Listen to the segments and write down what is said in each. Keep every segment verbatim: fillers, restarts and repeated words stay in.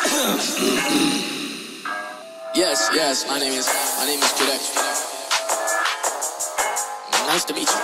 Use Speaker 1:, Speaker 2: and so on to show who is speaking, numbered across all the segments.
Speaker 1: Yes, yes, my name is, my name is KIDx. Nice to meet you.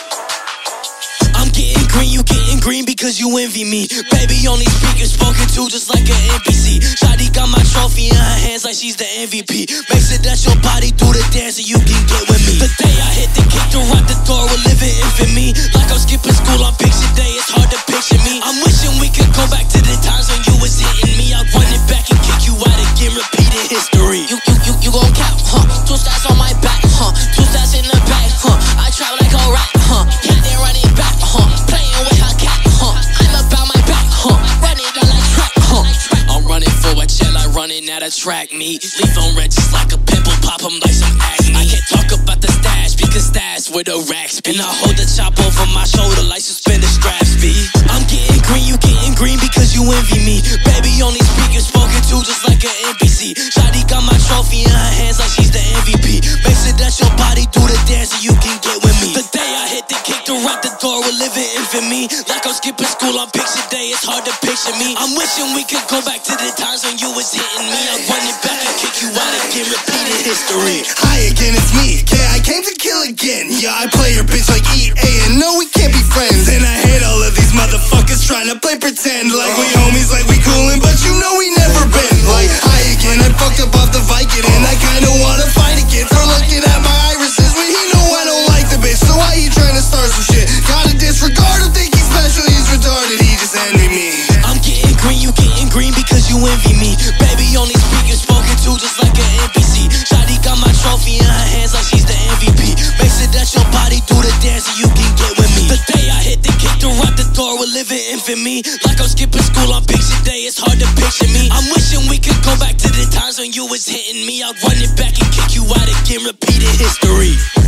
Speaker 1: I'm getting green, you getting green because you envy me. Baby on these speakers, spoken to just like an N P C. Shawty got my trophy in her hands like she's the M V P. Make sure that your body do the dance so you can get with me. The day I hit the kick to rock the door with living infamy. Like I'm skipping school on picture day, it's hard to picture me. I'm wishing we could go back to the times when you was hitting me. I'd run it back and kick you out again, repeating history.
Speaker 2: You, you, you, you gon' cap, huh? Two stats on my back, huh? Two stats in the back, huh? I travel like a rat, huh? Yeah, they running back, huh? Playing with her cat, huh? I'm about my back, huh? Running down like track, huh?
Speaker 1: I'm running for a chair like running at a track meet. Leave on red just like a pimple, pop 'em like some acne. I can't talk about the stash because stash where the racks be. And I hold the chop over my shoulder like suspended straps be. I'm getting green, you getting green because you envy me. Baby on these speakers, spoken to just like an N P C. Shawty got my trophy in her hands like she's the M V P. Make sure that your body do the dance so you can get with me. The day I hit the kick to rock the door with living infamy. Like I'm skipping school on picture day, it's hard to picture me. I'm wishing we could go back to the times when you was hitting me. I'll run it back and kick you out again, repeating history.
Speaker 3: Hi again, it's me, K I came to kill again. Yeah, I play your bitch like E A, and no, we can't be friends. And I hate all of these motherfuckers trying to play pretend like we homies, like we coolin', but you know we never been. Like, hi again, I fucked up off the Viking, and I kinda wanna fight again for looking at my irises when he know I don't like the bitch. So why he trying to start some shit? Gotta disregard him, think he's special, he's retarded, he just envy me.
Speaker 1: I'm getting green, you getting green because you envy me. Baby on these speakers, spoken to just like an N P C. Shawty got my trophy in her hands like she's the M V P. Make sure that your body do the dance so you can get with me. The day I hit the kick to rock the door with living infamy. Like I'm skipping school on picture day, it's hard to picture me. I'm wishing we could go back to the times when you was hitting me. I'd run it back and kick you out again, repeating history.